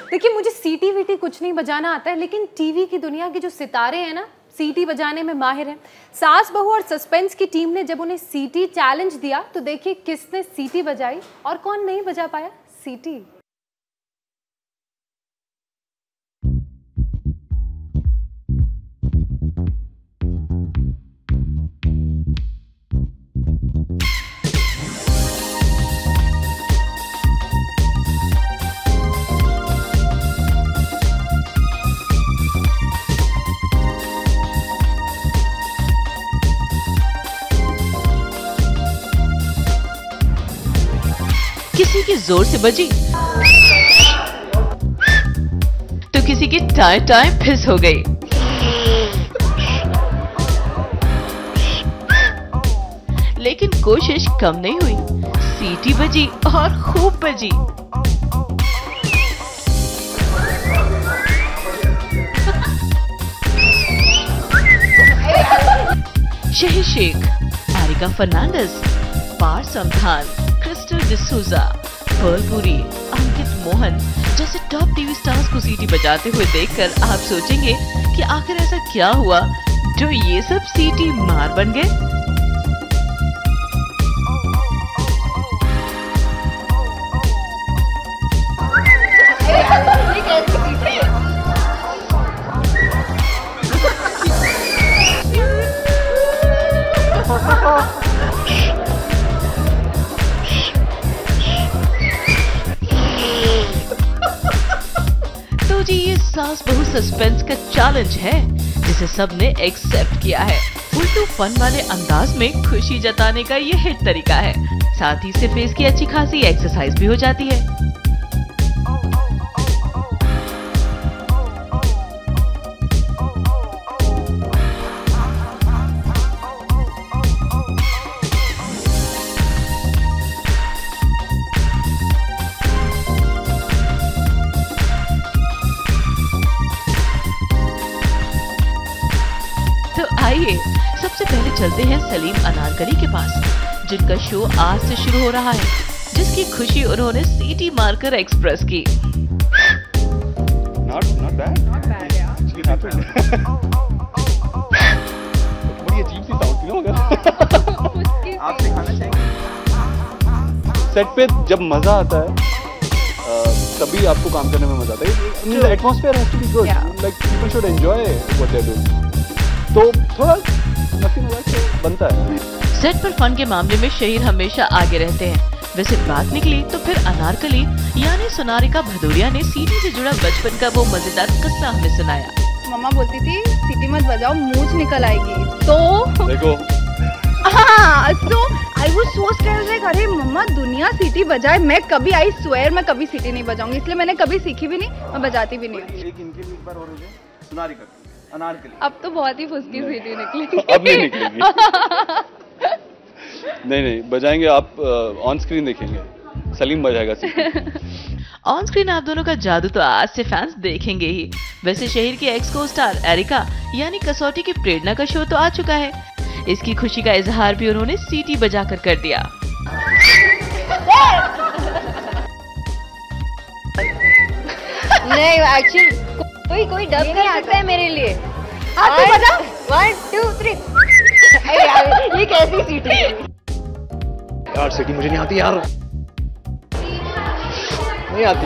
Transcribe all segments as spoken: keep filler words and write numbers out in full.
देखिए मुझे सीटी वीटी कुछ नहीं बजाना आता है, लेकिन टीवी की दुनिया के जो सितारे हैं ना, सीटी बजाने में माहिर हैं। सास बहू और सस्पेंस की टीम ने जब उन्हें सीटी चैलेंज दिया तो देखिए किसने सीटी बजाई और कौन नहीं बजा पाया सीटी। किसी की जोर से बजी तो किसी की टाइम टाइम फिस हो गई। लेकिन कोशिश कम नहीं हुई, सीटी बजी और खूब बजी। शहीद शेख, एरिका फर्नांडिस, पार समधान, क्रिस्टल डिसूजा, पर्लपुरी, अंकित मोहन जैसे टॉप टीवी स्टार्स को सीटी बजाते हुए देखकर आप सोचेंगे कि आखिर ऐसा क्या हुआ जो ये सब सीटी मार बन गए। तो जी ये सास बहू सस्पेंस का चैलेंज है जिसे सबने एक्सेप्ट किया है। उल्टू फन वाले अंदाज में खुशी जताने का ये हिट तरीका है। साथ ही से फेस की अच्छी खासी एक्सरसाइज भी हो जाती है। तो आइए सबसे पहले चलते हैं सलीम अनारकली के पास, जिनका शो आज से शुरू हो रहा है, जिसकी खुशी उन्होंने सीटी मारकर एक्सप्रेस की। Not, not bad. Not bad, yeah. Actually happened. बड़ी अजीब सी साउंड थी ना मगर। आप सिखाना चाहेंगे? सेट पे जब मजा आता है तभी आपको काम करने में मजा आता है। The atmosphere has to be good. Like people should enjoy what they're doing. तो थोड़ा मस्ती मजाक से बनता है। सेट पर फन के मामले में शहीर हमेशा आगे रहते हैं। वैसे बात निकली तो फिर अनारकली यानी सोनारिका भदौरिया ने सीटी से जुड़ा बचपन का वो मजेदार किस्सा हमें सुनाया। मम्मा बोलती थी सीटी मत बजाओ मूंछ निकल आएगी, तो देखो हाँ तो I was so stressed like अरे मम्मा दुनिया सीटी बजाए, मैं कभी आई स्वेयर मैं कभी सीटी नहीं बजाऊंगी, इसलिए मैंने कभी सीखी भी नहीं, मैं बजाती भी नहीं। एक इनके भी एक बार और हो जाए सोनारिका अनारकली। अब तो बहुत ही फुसकी सीटी निकली। अब नहीं निकलेगी। नहीं नहीं बजाएंगे आप, ऑन स्क्रीन देखेंगे सलीम बजाएगा सीटी। ऑन स्क्रीन आप दोनों का जादू तो आज से फैंस देखेंगे ही। वैसे शहीर की एक्स को स्टार एरिका यानी कसौटी की प्रेरणा का शो तो आ चुका है। इसकी खुशी का इजहार भी उन्होंने सीटी बजाकर कर दिया। नहीं एक्चुअली कोई कोई डब नहीं आता है मेरे लिए। हाँ तो बजा। One two three. ये कैसी सीटी है? यार सीटी मुझे नहीं आती यार, नहीं आती,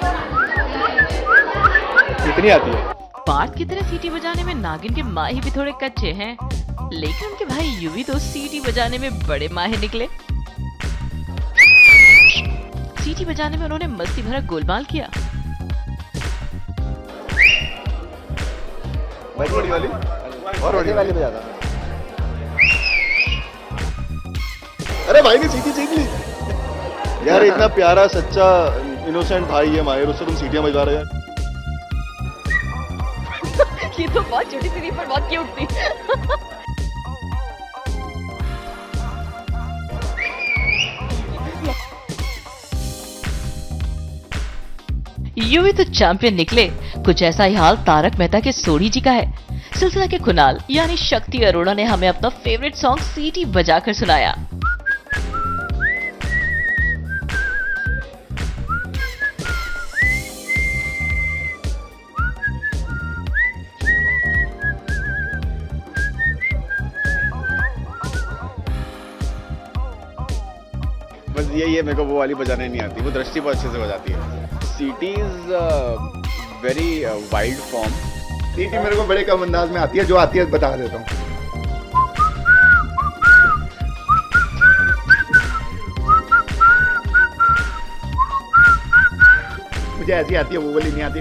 इतनी आती है। पार्थ की तरह सीटी बजाने में नागिन के माही भी थोड़े कच्चे हैं, लेकिन उनके भाई यूवी तो सीटी बजाने में बड़े माहिर निकले। सीटी बजाने में उन्होंने मस्ती भरा गोलमाल किया। बड़ी वाली और बड़ी वाली बजाता। अरे भाई ने सीटी सीख ली यार, इतना प्यारा सच्चा इनोसेंट भाई है माहिर, उससे तुम सीटियां बजा रहे हैं। ये तो बहुत छोटी सी पर बहुत क्यूट थी। यूवी तो चैंपियन निकले। कुछ ऐसा ही हाल तारक मेहता के सोढ़ी जी का है। सिलसिला के कुणाल यानी शक्ति अरोड़ा ने हमें अपना फेवरेट सॉन्ग सीटी बजाकर सुनाया। यही है, मेरे को वो वाली बजाने नहीं आती, वो दृष्टि बहुत अच्छे से बजाती है। सीटी इज वेरी वाइल्ड फॉर्म। सीटी मेरे को बड़े कम अंदाज में आती है, जो आती है बता देता हूँ। मुझे ऐसी आती है, वो वाली नहीं आती।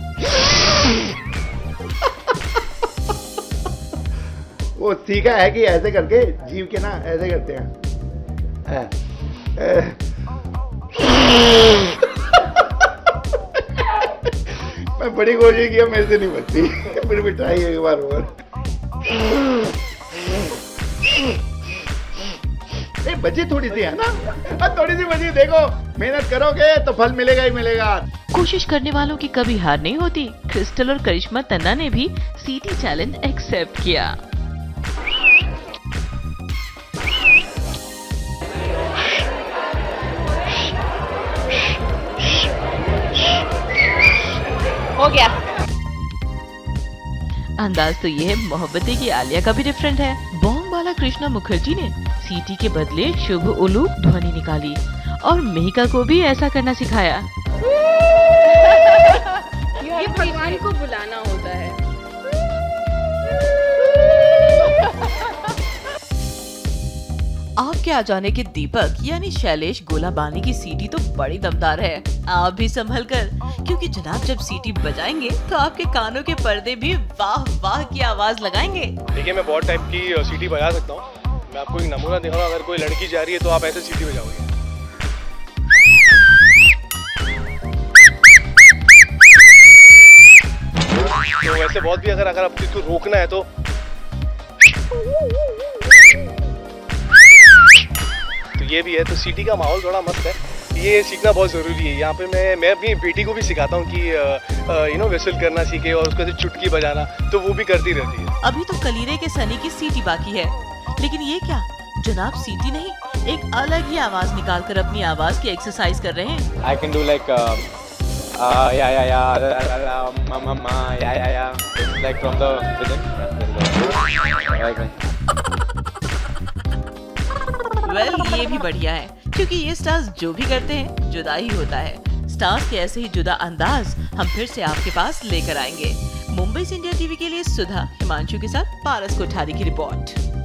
वो सीखा है कि ऐसे करके जीव के ना ऐसे करते हैं। आ, आ, मैं बड़ी कोशिश किया, मेरे से नहीं बनती, फिर भी ट्राई एक बार और। बची थोड़ी सी है ना, थोड़ी सी बची, देखो मेहनत करोगे तो फल मिलेगा ही मिलेगा। कोशिश करने वालों की कभी हार नहीं होती। क्रिस्टल और करिश्मा तन्ना ने भी सीटी चैलेंज एक्सेप्ट किया। हो गया। अंदाज तो ये है, मोहब्बते की आलिया का भी डिफरेंट है। बॉम्ब वाला कृष्णा मुखर्जी ने सीटी के बदले शुभ उल्लू ध्वनि निकाली और मेहिका को भी ऐसा करना सिखाया। ये भगवान को बुलाना होता है। आपके आ जाने के दीपक यानी शैलेश गोलाबानी की सीटी तो बड़ी दमदार है। आप भी संभल कर, क्योंकि जनाब जब सीटी बजाएंगे तो आपके कानों के पर्दे भी वाह वाह की आवाज लगाएंगे। देखिए, मैं बहुत टाइप की सीटी बजा सकता हूँ। मैं आपको एक नमूना दिखा रहा हूँ। अगर कोई लड़की जा रही है तो आप ऐसे सीटी बजाओगे। तो वैसे बहुत भी अगर अगर आपको इसको रोकना है तो तो ये भी है। तो सीटी का माहौल थोड़ा मस्त है, ये सीखना बहुत ज़रूरी है। यहाँ पे मैं मैं अपनी बेटी को भी सिखाता हूँ कि यू नो विसल करना सीखे और उसको चुटकी बजाना, तो वो भी करती रहती है। अभी तो कलीरे के सनी की सीटी बाकी है, लेकिन ये क्या जनाब, सीटी नहीं, एक अलग ही आवाज निकालकर अपनी आवाज की एक्सरसाइज कर रहे हैं। I can do like uh, uh, yeah yeah yeah ma ma ma yeah yeah yeah like from the well well, ये भी बढ़िया है, क्योंकि ये स्टार्स जो भी करते हैं जुदा ही होता है। स्टार्स के ऐसे ही जुदा अंदाज हम फिर से आपके पास लेकर आएंगे। मुंबई से इंडिया टीवी के लिए सुधा हिमांशु के साथ पारस कोठारी की रिपोर्ट।